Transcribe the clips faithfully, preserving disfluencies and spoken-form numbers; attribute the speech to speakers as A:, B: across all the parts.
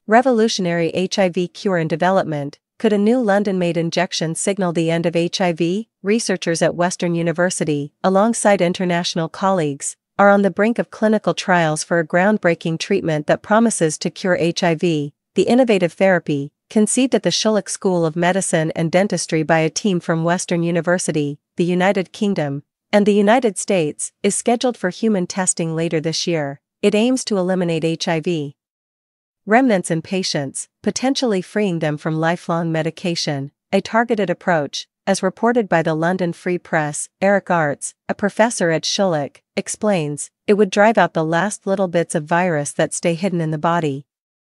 A: Revolutionary H I V cure in development. Could a new London-made injection signal the end of H I V? Researchers at Western University, alongside international colleagues, are on the brink of clinical trials for a groundbreaking treatment that promises to cure H I V. The innovative therapy, conceived at the Schulich School of Medicine and Dentistry by a team from Western University, the United Kingdom, and the United States, is scheduled for human testing later this year. It aims to eliminate H I V remnants in patients, potentially freeing them from lifelong medication. A targeted approach, as reported by the London Free Press. Eric Arts, a professor at Schulich, explains, it would drive out the last little bits of virus that stay hidden in the body.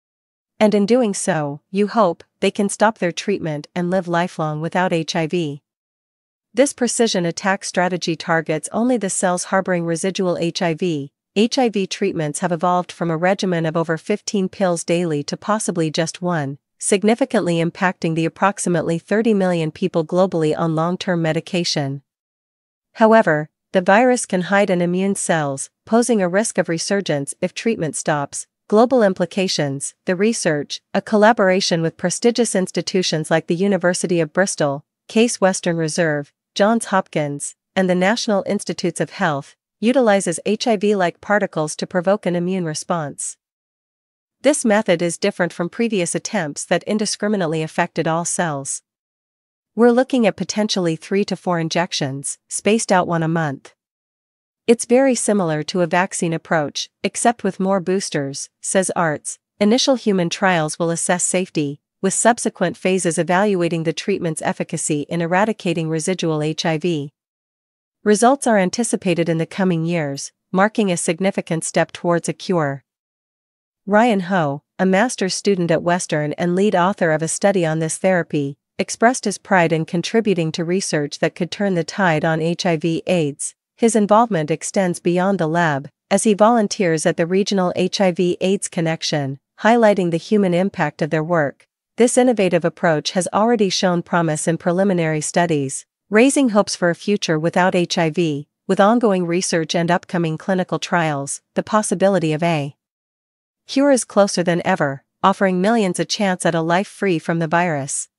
A: And in doing so, you hope, they can stop their treatment and live lifelong without H I V. This precision attack strategy targets only the cells harboring residual H I V. H I V treatments have evolved from a regimen of over fifteen pills daily to possibly just one, significantly impacting the approximately thirty million people globally on long-term medication. However, the virus can hide in immune cells, posing a risk of resurgence if treatment stops. Global implications. The research, a collaboration with prestigious institutions like the University of Bristol, Case Western Reserve, Johns Hopkins, and the National Institutes of Health, utilizes H I V-like particles to provoke an immune response. This method is different from previous attempts that indiscriminately affected all cells. We're looking at potentially three to four injections, spaced out one a month. It's very similar to a vaccine approach, except with more boosters, says Arts. Initial human trials will assess safety, with subsequent phases evaluating the treatment's efficacy in eradicating residual H I V. Results are anticipated in the coming years, marking a significant step towards a cure. Ryan Ho, a master's student at Western and lead author of a study on this therapy, expressed his pride in contributing to research that could turn the tide on H I V/AIDS. His involvement extends beyond the lab, as he volunteers at the regional H I V/AIDS connection, highlighting the human impact of their work. This innovative approach has already shown promise in preliminary studies, raising hopes for a future without H I V. With ongoing research and upcoming clinical trials, the possibility of a cure is closer than ever, offering millions a chance at a life free from the virus.